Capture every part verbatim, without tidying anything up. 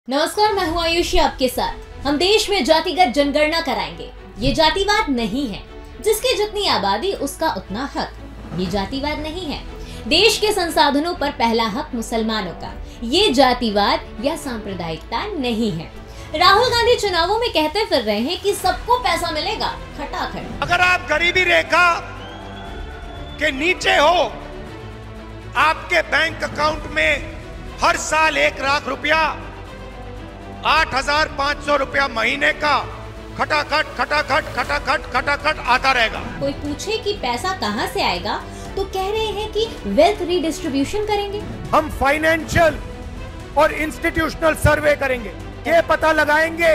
नमस्कार, मैं हूं आयुषी आपके साथ। हम देश में जातिगत जनगणना कराएंगे। ये जातिवाद नहीं है। जिसकी जितनी आबादी उसका उतना हक। ये जातिवाद नहीं है। देश के संसाधनों पर पहला हक मुसलमानों का। ये जातिवाद या सांप्रदायिकता नहीं है। राहुल गांधी चुनावों में कहते फिर रहे हैं कि सबको पैसा मिलेगा खटाखट। अगर आप गरीबी रेखा के नीचे हो, आपके बैंक अकाउंट में हर साल एक लाख रुपया आठ हजार पाँच सौ रुपया महीने का खटाखट खटाखट खटाखट खटाखट आता रहेगा। कोई पूछे कि पैसा कहां से आएगा तो कह रहे हैं कि वेल्थ रीडिस्ट्रीब्यूशन करेंगे। हम फाइनेंशियल और इंस्टीट्यूशनल सर्वे करेंगे, ये पता लगाएंगे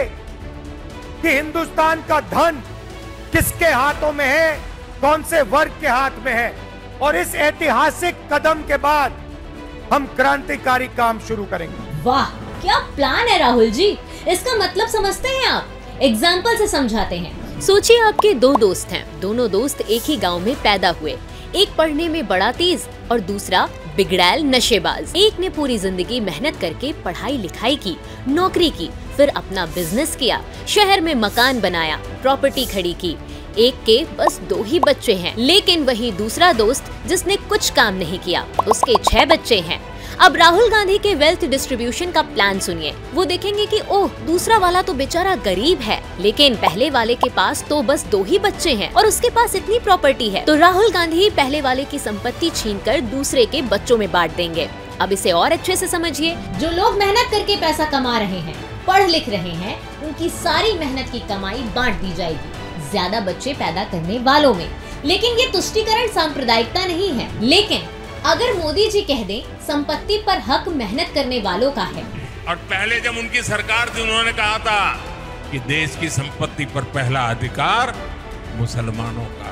कि हिंदुस्तान का धन किसके हाथों में है, कौन से वर्ग के हाथ में है, और इस ऐतिहासिक कदम के बाद हम क्रांतिकारी काम शुरू करेंगे। वाह, क्या प्लान है राहुल जी। इसका मतलब समझते हैं आप? एग्जाम्पल से समझाते हैं। सोचिए आपके दो दोस्त हैं। दोनों दोस्त एक ही गांव में पैदा हुए। एक पढ़ने में बड़ा तेज और दूसरा बिगड़ैल नशेबाज। एक ने पूरी जिंदगी मेहनत करके पढ़ाई लिखाई की, नौकरी की, फिर अपना बिजनेस किया, शहर में मकान बनाया, प्रॉपर्टी खड़ी की। एक के बस दो ही बच्चे हैं, लेकिन वही दूसरा दोस्त जिसने कुछ काम नहीं किया, उसके छह बच्चे हैं। अब राहुल गांधी के वेल्थ डिस्ट्रीब्यूशन का प्लान सुनिए। वो देखेंगे कि ओह, दूसरा वाला तो बेचारा गरीब है, लेकिन पहले वाले के पास तो बस दो ही बच्चे हैं और उसके पास इतनी प्रॉपर्टी है, तो राहुल गांधी पहले वाले की संपत्ति छीनकर दूसरे के बच्चों में बांट देंगे। अब इसे और अच्छे से समझिए। जो लोग मेहनत करके पैसा कमा रहे हैं, पढ़ लिख रहे हैं, उनकी सारी मेहनत की कमाई बांट दी जाएगी ज्यादा बच्चे पैदा करने वालों में। लेकिन ये तुष्टीकरण सांप्रदायिकता नहीं है। लेकिन अगर मोदी जी कह दें संपत्ति पर हक मेहनत करने वालों का है, और पहले जब उनकी सरकार थी उन्होंने कहा था कि देश की संपत्ति पर पहला अधिकार मुसलमानों का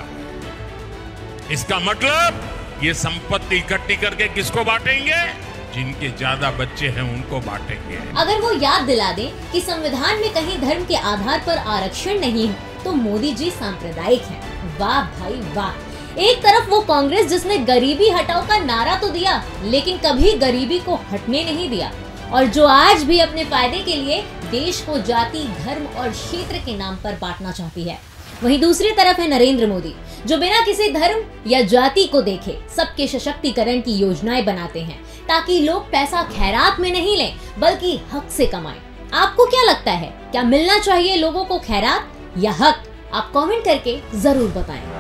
है। इसका मतलब ये संपत्ति इकट्ठी करके किसको बांटेंगे? जिनके ज्यादा बच्चे हैं उनको बांटेंगे। अगर वो याद दिला दें कि संविधान में कहीं धर्म के आधार पर आरक्षण नहीं है, तो मोदी जी सांप्रदायिक हैं। वाह भाई वाह। एक तरफ वो कांग्रेस जिसने गरीबी हटाओ का नारा तो दिया, लेकिन कभी गरीबी को हटने नहीं दिया, और जो आज भी अपने फायदे के लिए देश को जाति, धर्म और क्षेत्र के नाम पर बांटना चाहती है। वहीं दूसरी तरफ है नरेंद्र मोदी, जो बिना किसी धर्म या जाति को देखे सबके सशक्तिकरण की योजनाएं बनाते हैं, ताकि लोग पैसा खैरात में नहीं लें बल्कि हक से कमाएं। आपको क्या लगता है, क्या मिलना चाहिए लोगों को खैरात या हक? आप कमेंट करके जरूर बताएं।